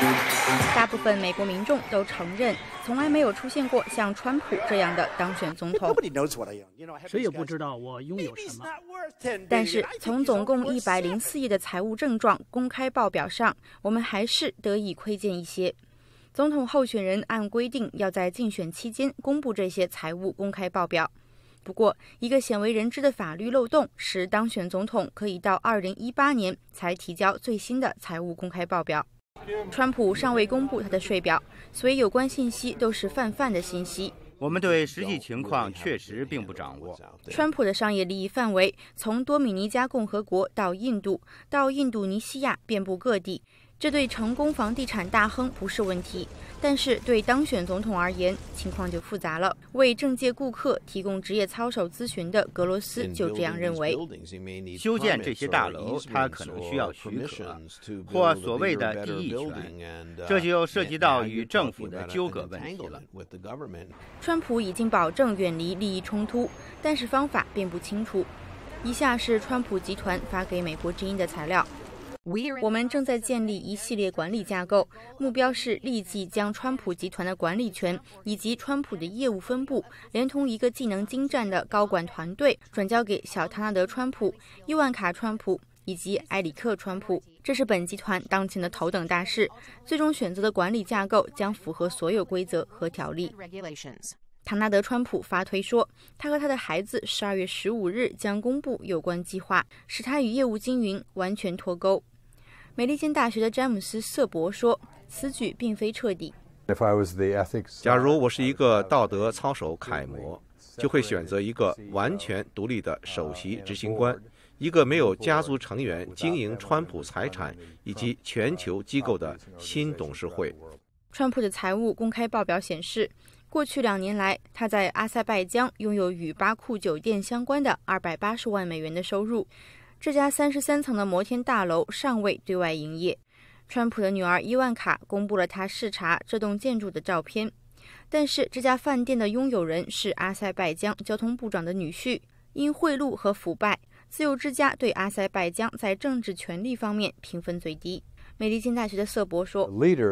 大部分美国民众都承认，从来没有出现过像川普这样的当选总统。 谁也不知道我拥有什么。 但是从总共104页的财务症状公开报表上，我们还是得以窥见一些。总统候选人按规定要在竞选期间公布这些财务公开报表。不过，一个鲜为人知的法律漏洞使当选总统可以到2018年才提交最新的财务公开报表。川普尚未公布他的税表，所以有关信息都是泛的信息。 我们对实际情况确实并不掌握。 川普的商业利益范围从多米尼加共和国到印度，到印度尼西亚遍布各地。这对成功房地产大亨不是问题，但是对当选总统而言，情况就复杂了。为政界顾客提供职业操守咨询的格罗斯就这样认为： 修建这些大楼，它可能需要许可，或所谓的地役权，这就涉及到与政府的纠葛问题了。 川普已经保证远离利益冲突，但是方法并不清楚。以下是川普集团发给美国之音的材料。我们正在建立一系列管理架构，目标是立即将川普集团的管理权以及川普的业务分布，连同一个技能精湛的高管团队，转交给小唐纳德·川普、伊万卡·川普以及埃里克·川普。这是本集团当前的头等大事。最终选择的管理架构将符合所有规则和条例。唐纳德·川普发推说，他和他的孩子12月15日将公布有关计划，使他与业务经营完全脱钩。美利坚大学的詹姆斯·瑟伯说，此举并非彻底。 假如我是一个道德操守楷模，就会选择一个完全独立的首席执行官，一个没有家族成员经营川普财产以及全球机构的新董事会。 川普的财务公开报表显示，过去2年来，他在阿塞拜疆拥有与巴库酒店相关的280万美元的收入。这家33层的摩天大楼尚未对外营业。川普的女儿伊万卡公布了他视察这栋建筑的照片，但是这家饭店的拥有人是阿塞拜疆交通部长的女婿。因贿赂和腐败，自由之家对阿塞拜疆在政治权力方面评分最低。美利坚大学的瑟伯说，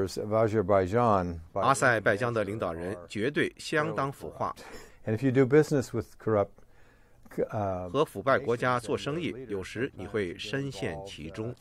阿塞拜疆的领导人绝对相当腐化，和腐败国家做生意，有时你会深陷其中。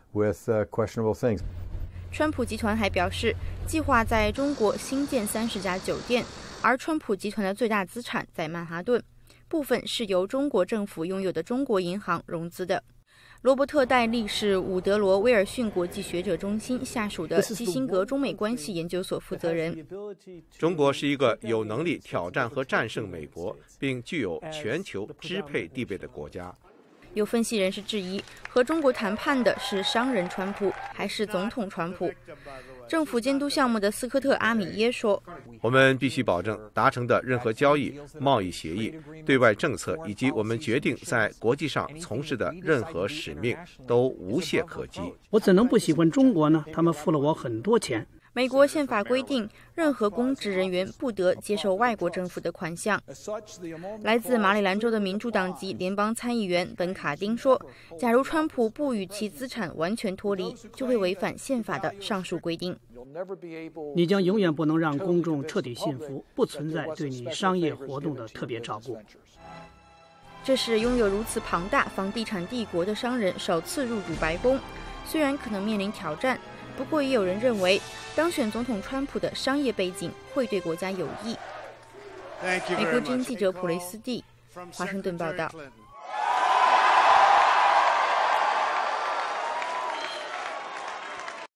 川普集团还表示，计划在中国新建30家酒店，而川普集团的最大资产在曼哈顿，部分是由中国政府拥有的中国银行融资的。罗伯特·戴利是伍德罗·威尔逊国际学者中心下属的基辛格中美关系研究所负责人。 中国是一个有能力挑战和战胜美国，并具有全球支配地位的国家。 有分析人士质疑，和中国谈判的是商人川普还是总统川普？政府监督项目的斯科特·阿米耶说， 我们必须保证达成的任何交易、贸易协议、对外政策以及我们决定在国际上从事的任何使命都无懈可击。 我怎能不喜欢中国呢？他们付了我很多钱。 美国宪法规定，任何公职人员不得接受外国政府的款项。来自马里兰州的民主党籍联邦参议员本卡丁说，假如川普不与其资产完全脱离，就会违反宪法的上述规定。 你将永远不能让公众彻底信服，不存在对你商业活动的特别照顾。 这是拥有如此庞大房地产帝国的商人首次入主白宫，虽然可能面临挑战，不过也有人认为，当选总统川普的商业背景会对国家有益。美国之音记者普雷斯蒂，华盛顿报道。